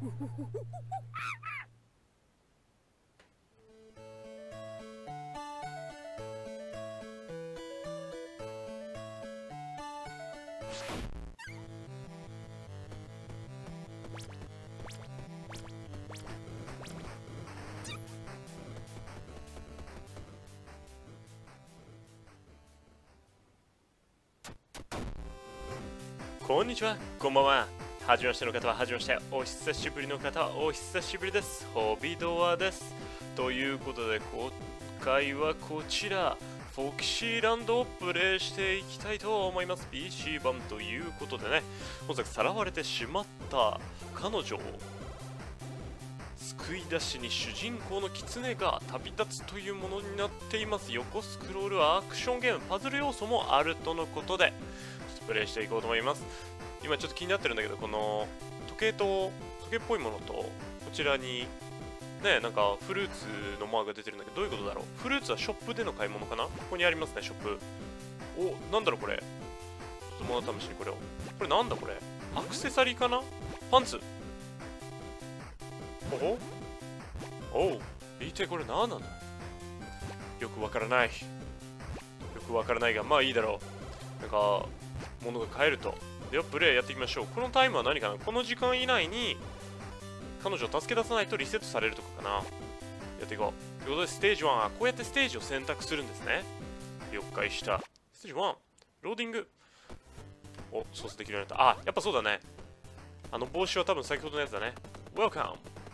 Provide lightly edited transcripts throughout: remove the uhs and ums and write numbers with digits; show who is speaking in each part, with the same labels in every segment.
Speaker 1: こんにちは、こんばんは。はじめましての方ははじめまして、お久しぶりの方はお久しぶりです。ホビドアです。ということで、今回はこちら、フォキシーランドをプレイしていきたいと思います。PC 版ということでね、本作さらわれてしまった彼女を救い出しに主人公のキツネが旅立つというものになっています。横スクロールはアクションゲーム、パズル要素もあるとのことで、プレイしていこうと思います。今ちょっと気になってるんだけど、この時計っぽいものと、こちらにね、なんかフルーツのマークが出てるんだけど、どういうことだろう。フルーツはショップでの買い物かな。ここにありますね、ショップ。お、なんだろうこれ。ちょっと物試しにこれを。これなんだこれ。アクセサリーかな。パンツ。おう、一体これ何なんだ。よくわからない。よくわからないが、まあいいだろう。なんか物が買えると。ではプレイやっていきましょう。このタイムは何かな。この時間以内に彼女を助け出さないとリセットされるとかかな。やっていこう。ということでステージ1はこうやってステージを選択するんですね。了解した。ステージ1ローディング。お、操作できるようになった。あ、やっぱそうだね。あの帽子は多分先ほどのやつだね。Welcome。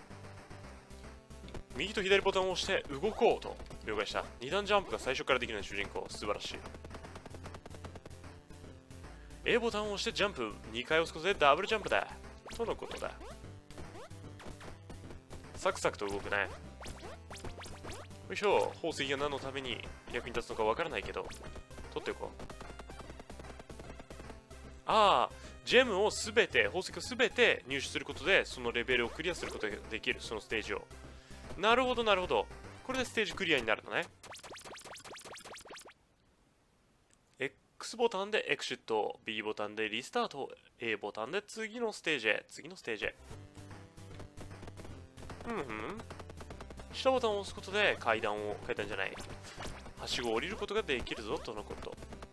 Speaker 1: 右と左ボタンを押して動こうと。了解した。2段ジャンプが最初からできる主人公。素晴らしい。A ボタンを押してジャンプ。2回押すことでダブルジャンプだ。とのことだ。サクサクと動くね。よいしょ。宝石が何のために役に立つのかわからないけど、取っておこう。ああ、ジェムをすべて、宝石をすべて入手することで、そのレベルをクリアすることができる。そのステージを。なるほど、なるほど。これでステージクリアになるのね。X ボタンでエクシット、B ボタンでリスタート、A ボタンで次のステージへ、次のステージへ。下ボタンを押すことで階段じゃない、はしごを降りることができるぞとのこと。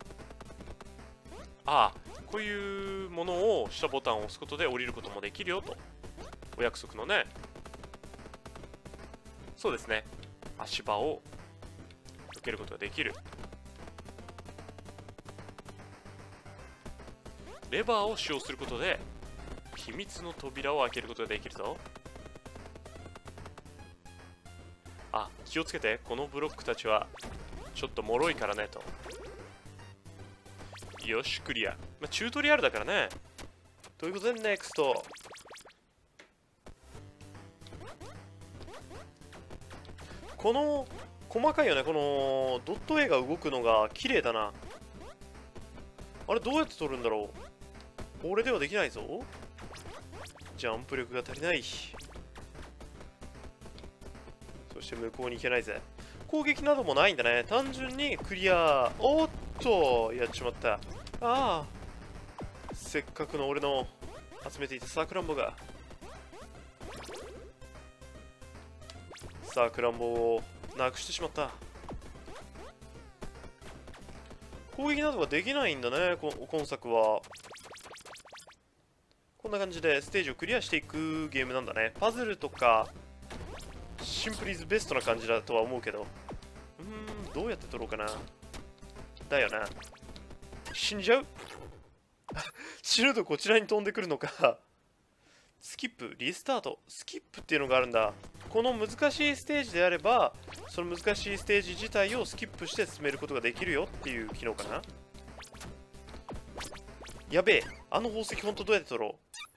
Speaker 1: ああ、こういうものを下ボタンを押すことで降りることもできるよと。お約束のね。そうですね。足場を受けることができる。レバーを使用することで秘密の扉を開けることができるぞ。あ、気をつけて、このブロックたちはちょっと脆いからねと。よし、クリア。まあ、チュートリアルだからね。ということで NEXT。 この細かいよね。このドット絵が動くのが綺麗だな。あれどうやって撮るんだろう。俺ではできないぞ。ジャンプ力が足りない。そして向こうに行けないぜ。攻撃などもないんだね。単純にクリア。おっと、やっちまった。ああ、せっかくの俺の集めていたサクランボが。サクランボをなくしてしまった。攻撃などができないんだね、今作は。こんな感じでステージをクリアしていくゲームなんだね。パズルとかシンプルイズベストな感じだとは思うけど、どうやって取ろうかな。だよな。死んじゃう死ぬとこちらに飛んでくるのか。スキップ、リスタート。スキップっていうのがあるんだ。この難しいステージであれば、その難しいステージ自体をスキップして進めることができるよっていう機能かな。やべえ、あの宝石ほんとどうやって取ろう。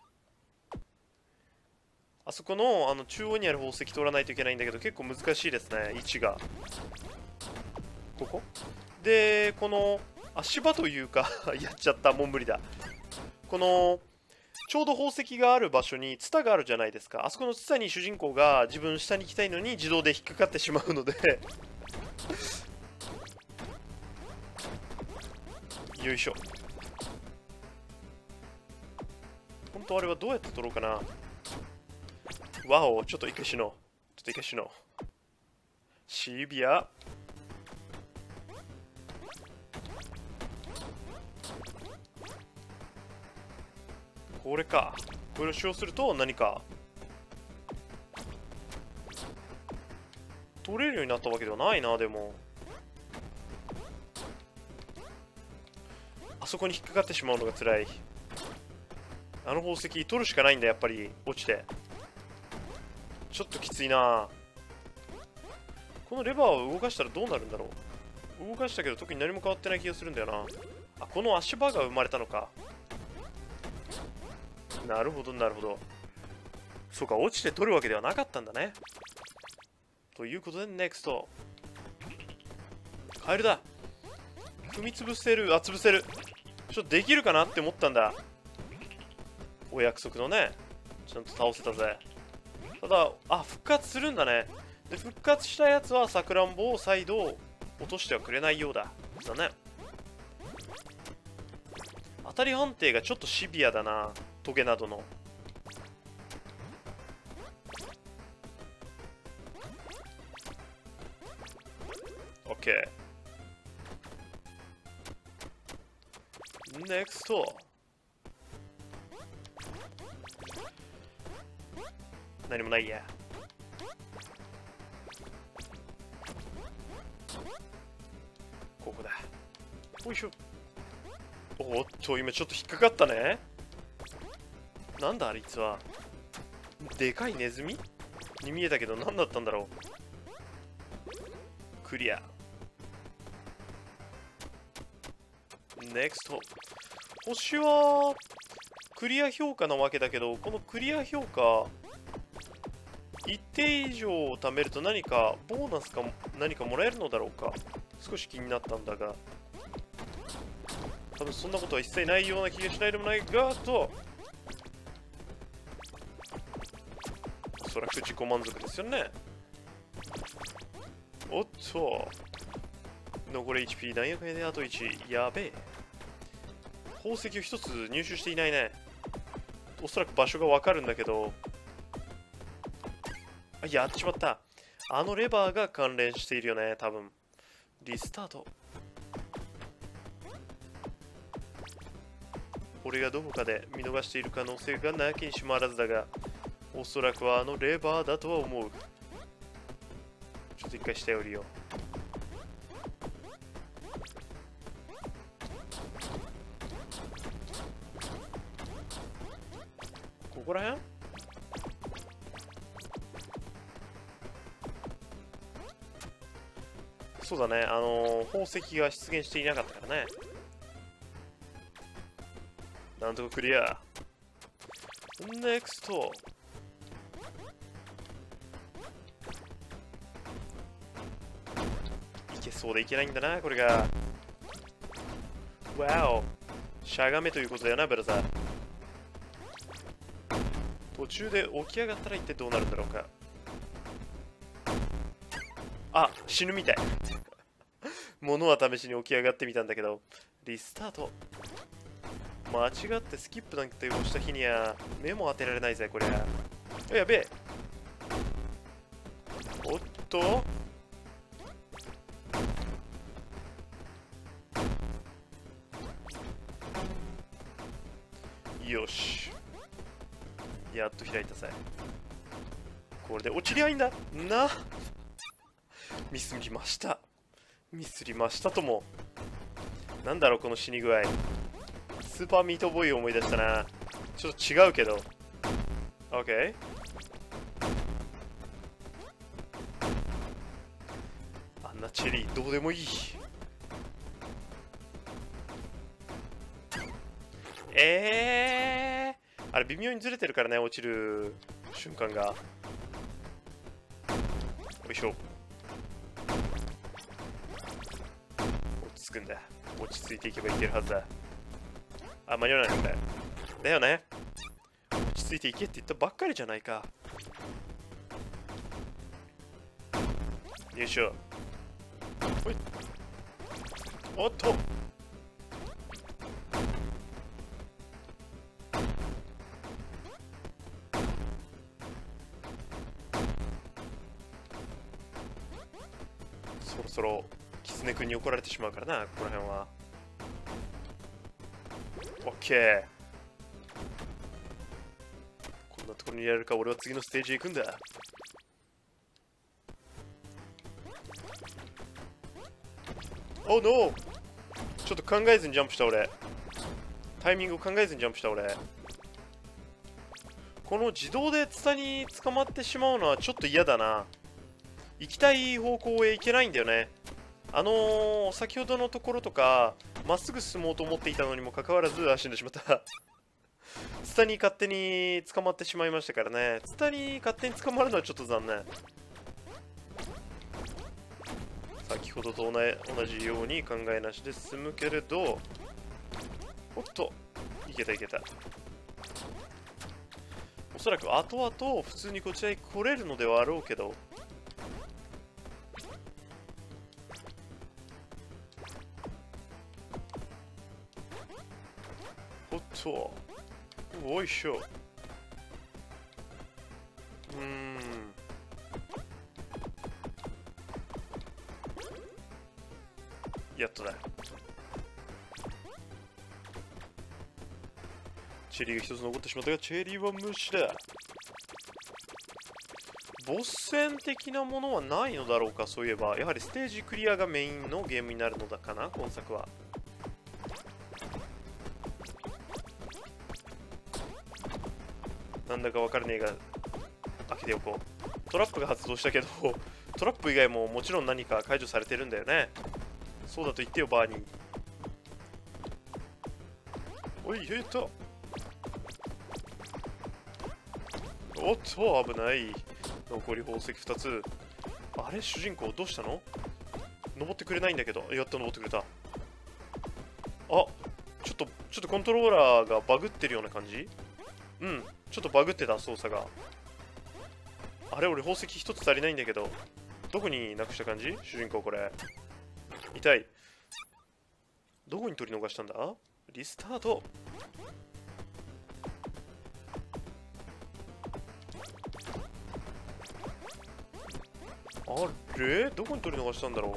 Speaker 1: あそこの中央にある宝石取らないといけないんだけど、結構難しいですね、位置が。ここで、この足場というかやっちゃった、もう無理だ。このちょうど宝石がある場所にツタがあるじゃないですか。あそこのツタに主人公が自分下に行きたいのに自動で引っかかってしまうのでよいしょ。本当あれはどうやって取ろうかな。 わお、ちょっと一回死のう。ちょっと一回死のう。シビア。これか。これを使用すると何か取れるようになったわけではないな。でもあそこに引っかかってしまうのが辛い。あの宝石取るしかないんだ。やっぱり落ちてちょっときついな。このレバーを動かしたらどうなるんだろう。動かしたけど特に何も変わってない気がするんだよな。あ、この足場が生まれたのか。なるほどなるほど。そうか、落ちて取るわけではなかったんだね。ということで、NEXT。カエルだ。踏み潰せる。あ、潰せる。ちょっとできるかなって思ったんだ。お約束のね。ちゃんと倒せたぜ。ただ、あ、復活するんだね。で、復活したやつはさくらんぼを再度落としてはくれないようだ。だね。当たり判定がちょっとシビアだな。トゲなどの。OK。NEXT。何もないや。ここだ。よいしょ。おっと、今ちょっと引っかかったね。なんだあいつは。でかいネズミに見えたけど何だったんだろう。クリア。NEXT。星はクリア評価なわけだけど、このクリア評価一定以上貯めると何かボーナスか何かもらえるのだろうか。少し気になったんだが、多分そんなことは一切ないような気がしないでもないが、とおそらく自己満足ですよね。おっと、残り HP なんやかんやであと1。やべえ。宝石を一つ入手していないね。おそらく場所がわかるんだけど、あ、やっちまった。あのレバーが関連しているよね、多分。リスタート。俺がどこかで見逃している可能性がなきにしもあらずだが、おそらくはあのレバーだとは思う。ちょっと一回下降りよう。ここら辺？そうだね、宝石が出現していなかったからね。なんとかクリア。NEXT。いけそうでいけないんだな、これが。わお。しゃがめということだよな、ブラザー。途中で起き上がったら一体どうなるんだろうか。あ、死ぬみたい。物は試しに起き上がってみたんだけど、リスタート。間違ってスキップなんて押した日には目も当てられないぜ、こりゃ。やべえ。おっと、よし。やっと開いたぜ。これで落ちりゃいいんだな。ミスりました。ミスりましたとも。なんだろう、この死に具合。スーパーミートボーイを思い出したな。ちょっと違うけど。OK。あんなチェリーどうでもいい。あれ微妙にずれてるからね、落ちる瞬間が。よいしょ。落ち着くんだ。落ち着いていけばいけるはずだ。あ、間に合わないんだよ。だよね。落ち着いていけって言ったばっかりじゃないか。よいしょ。ほい。おっと。 そろキツネ君に怒られてしまうからな、ここら辺は。オッケー。こんなところにやれるか、俺は次のステージへ行くんだ。おノー、ちょっと考えずにジャンプした俺。タイミングを考えずにジャンプした俺。この自動でツタに捕まってしまうのはちょっと嫌だな。行きたい方向へ行けないんだよね。先ほどのところとかまっすぐ進もうと思っていたのにもかかわらず死んでしまったツタに勝手に捕まってしまいましたからね。ツタに勝手に捕まるのはちょっと残念。先ほどと同じように考えなしで進むけれど、おっと、いけたいけた。おそらく後々普通にこちらに来れるのではあろうけど、おっと、おいしょ。やっとだ。チェリーが一つ残ってしまったが、チェリーは無視だ。ボス戦的なものはないのだろうか。そういえばやはりステージクリアがメインのゲームになるのだかな、今作は。なんだか分からねえが開けておこう。トラップが発動したけどトラップ以外ももちろん何か解除されてるんだよね。そうだと言ってよバーニー。おい、っと、おっと危ない。残り宝石2つ。あれ主人公どうしたの？登ってくれないんだけど。やっと登ってくれた。あ、ちょっとコントローラーがバグってるような感じ。うん、ちょっとバグってた操作が。あれ俺宝石1つ足りないんだけど、どこになくした感じ主人公。これ痛い。どこに取り逃したんだ？リスタート。あれどこに取り逃したんだろう。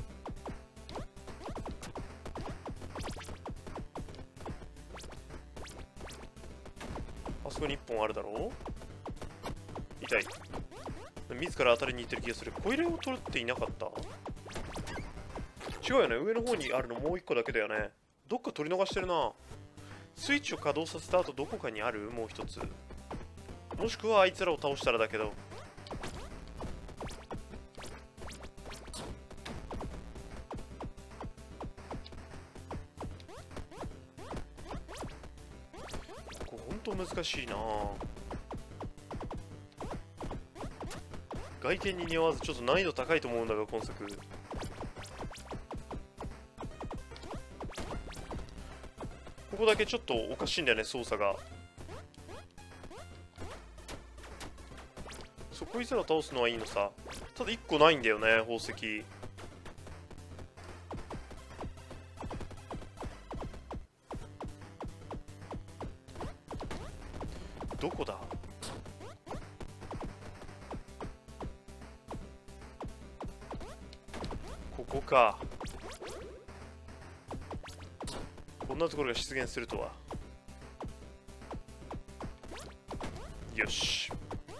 Speaker 1: あそこに1本あるだろう。痛い。自ら当たりに行ってる気がする。コイルを取っていなかった？違うよね。上の方にあるのもう1個だけだよね。どっか取り逃してるな。スイッチを稼働させた後どこかにある？もう1つ。もしくはあいつらを倒したらだけど。ここほんと難しいな。外見に似合わずちょっと難易度高いと思うんだが今作。ここだけちょっとおかしいんだよね操作が。こいつら倒すのはいいのさ。ただ1個ないんだよね宝石。どこだ？ここか。こんなところが出現するとは。よし。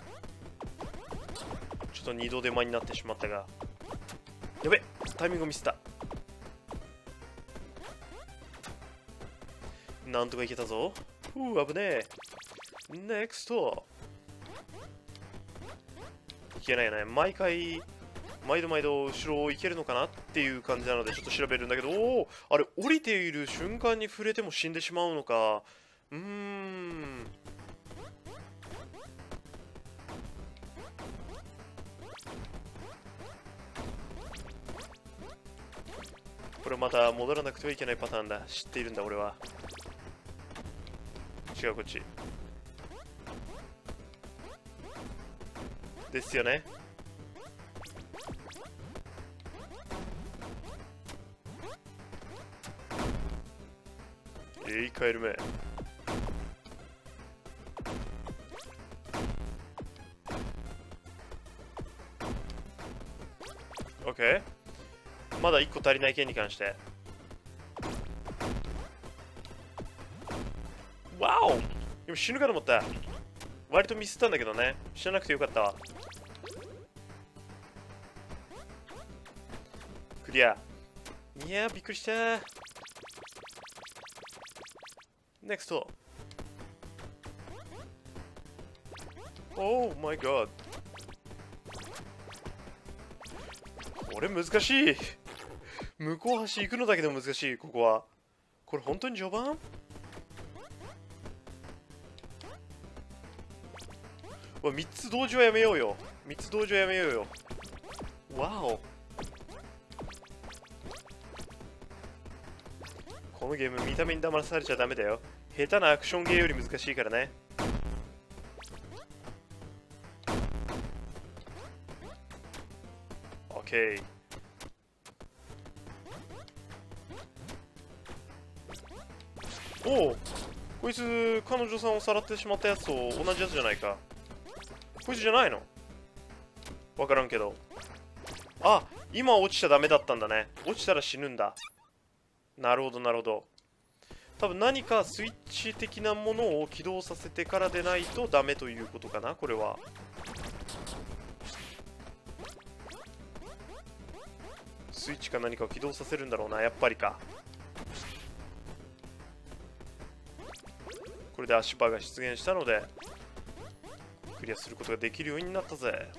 Speaker 1: ちょっと二度手間になってしまったが。やべ、タイミングをミスった。なんとかいけたぞ。危ねえ。ネクスト。いけないよね。毎度後ろを行けるのかなっていう感じなのでちょっと調べるんだけど、あれ降りている瞬間に触れても死んでしまうのか。これまた戻らなくてはいけないパターンだ。知っているんだ俺は。違う、こっちですよね。カエルめ。オッケー。 まだ1個足りない件に関して。わお、今死ぬかと思った。割とミスったんだけどね。知らなくてよかったわ。クリア。いやー、びっくりしたー。NEXT。Oh my god。これ難しい。向こう端行くのだけでも難しい、ここは。これ本当に序盤？3つ同時はやめようよ。3つ同時はやめようよ。わお。このゲーム見た目に騙されちゃダメだよ。下手なアクションゲーより難しいからね。OK。おお、こいつ彼女さんをさらってしまったやつと同じやつじゃないか。こいつじゃないの？わからんけど。あ、今落ちちゃダメだったんだね。落ちたら死ぬんだ。なるほどなるほど。多分何かスイッチ的なものを起動させてからでないとダメということかな、これは。スイッチか何かを起動させるんだろうな、やっぱりか。これで足場が出現したのでクリアすることができるようになったぜ。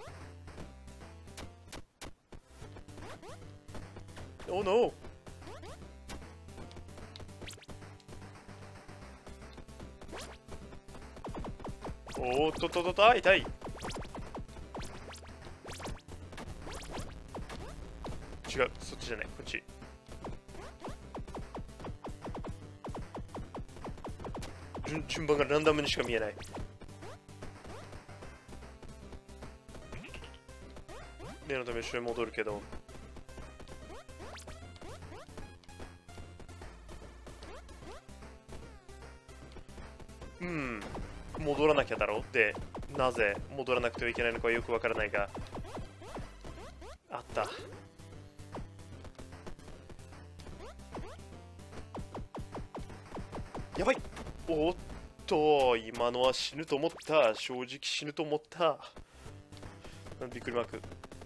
Speaker 1: おノー。おーっとっとっと、痛い。違う、そっちじゃない、こっち。順番がランダムにしか見えない。例のため後ろに戻るけど。戻らなきゃだろうって、なぜ戻らなくてはいけないのかよくわからないが、あった。やばい。おっと、今のは死ぬと思った。正直死ぬと思った。びっくりマーク。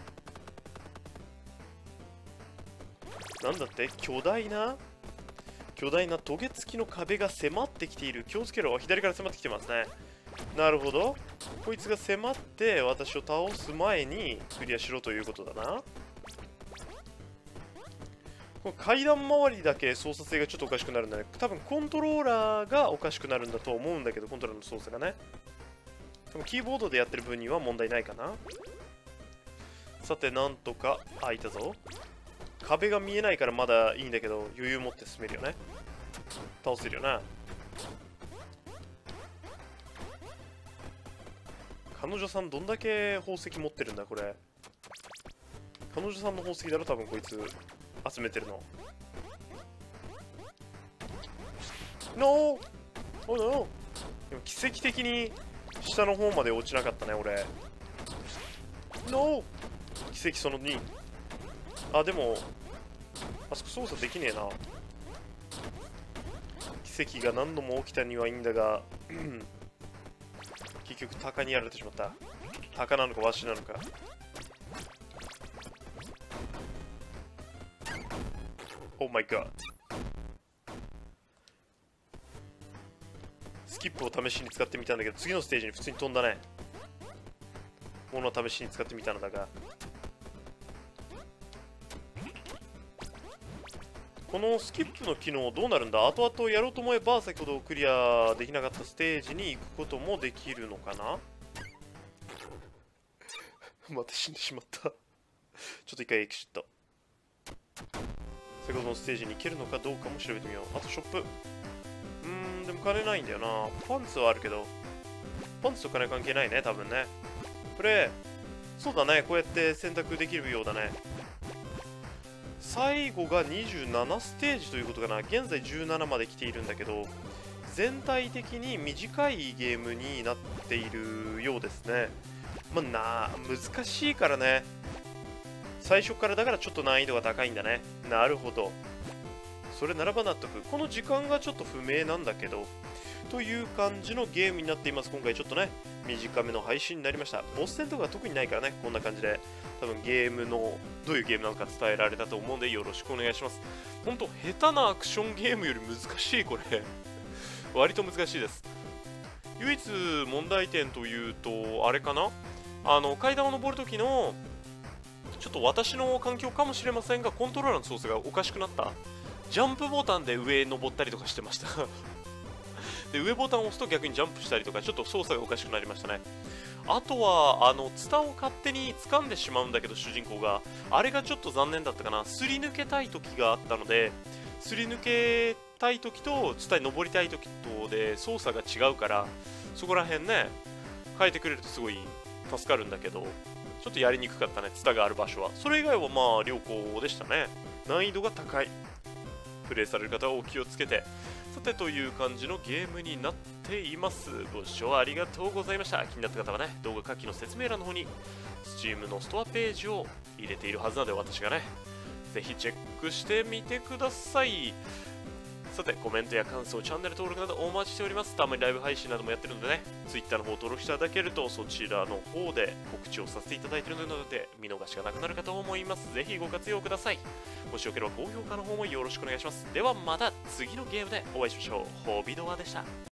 Speaker 1: なんだって、巨大なトゲ付きの壁が迫ってきている。気をつけろ。左から迫ってきてますね。なるほど。こいつが迫って私を倒す前にクリアしろということだな。この階段周りだけ操作性がちょっとおかしくなるんだね。多分コントローラーがおかしくなるんだと思うんだけど、コントローラーの操作がね。でもキーボードでやってる分には問題ないかな。さて、なんとか、いたぞ。壁が見えないからまだいいんだけど、余裕持って進めるよね。倒せるよな。彼女さんどんだけ宝石持ってるんだこれ。彼女さんの宝石だろ多分こいつ集めてるの。ノー、おノー。でも奇跡的に下の方まで落ちなかったね俺。ノー。奇跡その2。あ、でもあそこ操作できねえな。奇跡が何度も起きたにはいいんだが結局鷹にやられてしまった。鷹なのかワシなのか。Oh my god。スキップを試しに使ってみたんだけど次のステージに普通に飛んだね。ものを試しに使ってみたのだが、このスキップの機能どうなるんだ。後々やろうと思えば先ほどクリアできなかったステージに行くこともできるのかなまた死んでしまったちょっと一回エキシット。先ほどのステージに行けるのかどうかも調べてみよう。あとショップ。でも金ないんだよな。パンツはあるけどパンツと金関係ないね多分ね。これそうだね、こうやって選択できるようだね。最後が27ステージということかな。現在17まで来ているんだけど、全体的に短いゲームになっているようですね。難しいからね。 最初からだからちょっと難易度が高いんだね。なるほど。それならば納得。この時間がちょっと不明なんだけど、という感じのゲームになっています。今回ちょっとね、短めの配信になりました。ボス戦とか特にないからね、こんな感じで、多分ゲームの、どういうゲームなのか伝えられたと思うんで、よろしくお願いします。ほんと、下手なアクションゲームより難しい、これ。割と難しいです。唯一問題点というと、あれかな、階段を登るときの、ちょっと私の環境かもしれませんが、コントローラーの操作がおかしくなった。ジャンプボタンで上登ったりとかしてましたで、上ボタンを押すと逆にジャンプしたりとか、ちょっと操作がおかしくなりましたね。あとは、ツタを勝手に掴んでしまうんだけど、主人公が。あれがちょっと残念だったかな。すり抜けたい時があったので、すり抜けたい時と、ツタに登りたい時とで操作が違うから、そこら辺ね、変えてくれるとすごい助かるんだけど、ちょっとやりにくかったね、ツタがある場所は。それ以外はまあ、良好でしたね。難易度が高い。プレイされる方はお気をつけて。さて、という感じのゲームになっています。ご視聴ありがとうございました。気になった方はね、動画下記の説明欄の方に Steam のストアページを入れているはずなので、私がね、ぜひチェックしてみてください。さて、コメントや感想、チャンネル登録などお待ちしております。たまにライブ配信などもやってるのでね、Twitter の方登録していただけると、そちらの方で告知をさせていただいているので、見逃しがなくなるかと思います。ぜひご活用ください。もしよければ高評価の方もよろしくお願いします。ではまた次のゲームでお会いしましょう。ホビドアでした。